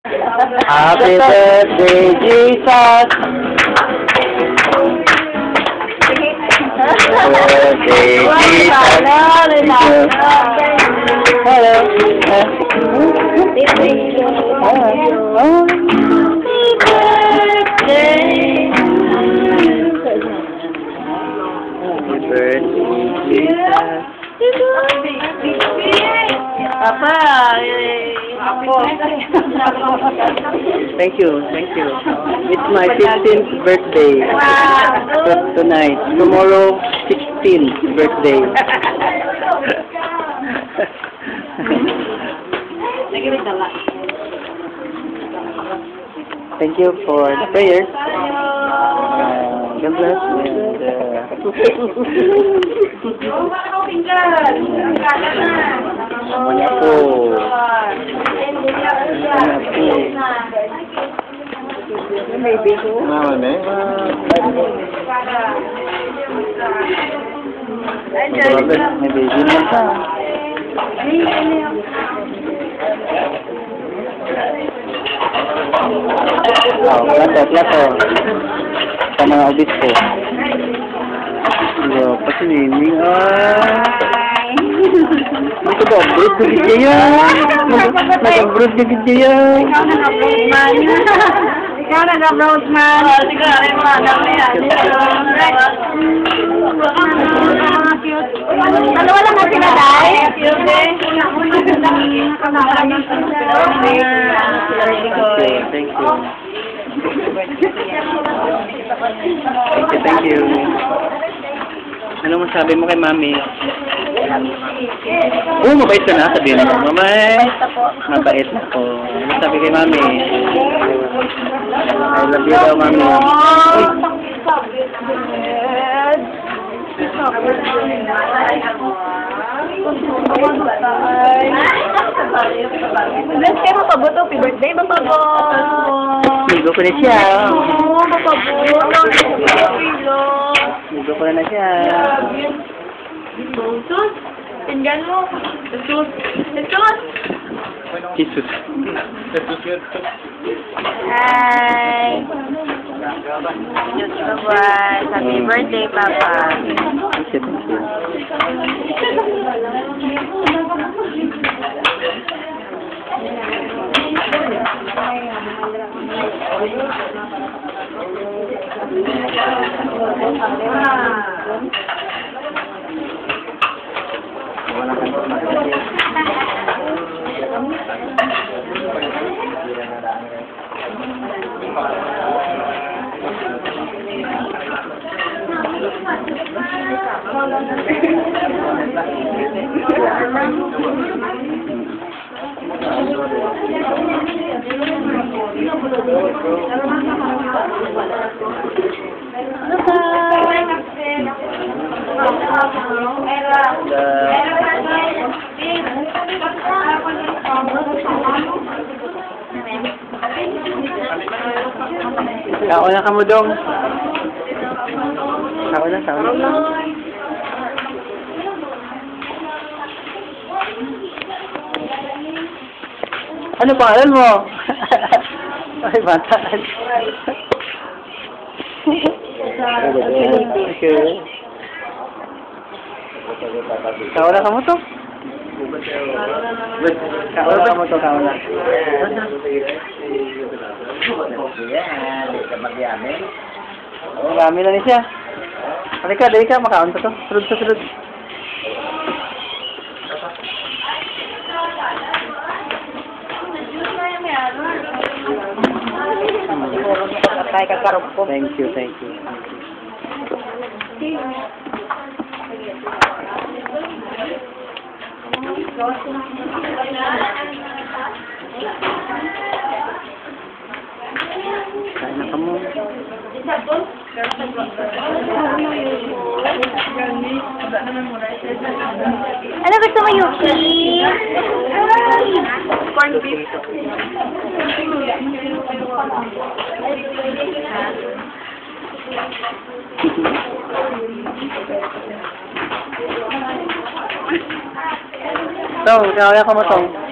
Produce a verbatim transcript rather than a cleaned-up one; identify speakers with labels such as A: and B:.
A: Happy birthday, Jesus! Birthday, Jesus! Hello!
B: Apa? Ako.
A: Thank you, thank you. It's my fifteenth birthday. So, tonight. Tomorrow, sixteenth birthday. Thank you for the prayers. Uh, God bless. And, uh, Semuanya po.
B: Maybe ko.
A: Mama, may may baby na pa. Oh, plato, plato. Sa mga ubis ko. Yo, pati nini. Ah. Nag-upload ka gid yan. Nag-upload ka gid yan.
B: Ikaw nag-upload man. Ikaw nag-upload man. Sige, ay mga dami yan. Dalawa lang ang sinatay.
A: Thank you. Thank you, thank you. Ano masabi mo kay Mami? Oo, oh, mabait ka na, sabihin mo. Mamay, mabait na po. Ano sabi kay Mami? I love you daw, Mami.
B: Bless kayo mapabot. Happy birthday, mapabot.
A: Ligo ko na siya.
B: Oo, mapabot.
A: Ligo ko na siya.
B: Jesus, pinggan mo. Jesus, Jesus.
A: Jesus.
B: Hi. Diyos bye. Happy birthday, Papa.
A: Thank you, thank you. Kauna ka mo dong. Kauna, kauna. Ano pangalan mo? Ay, bata. Okay. Kauna ka mo to? Kauna ka mo to, kauna. Marami na ni siya. Halika, dali ka, makaon pa to. Sunod sa sunod. Thank you, thank you. Kain na ka mo.
B: Ano gusto mo, Yuki? Corn beef.
A: Tong, kaya ko mo tong.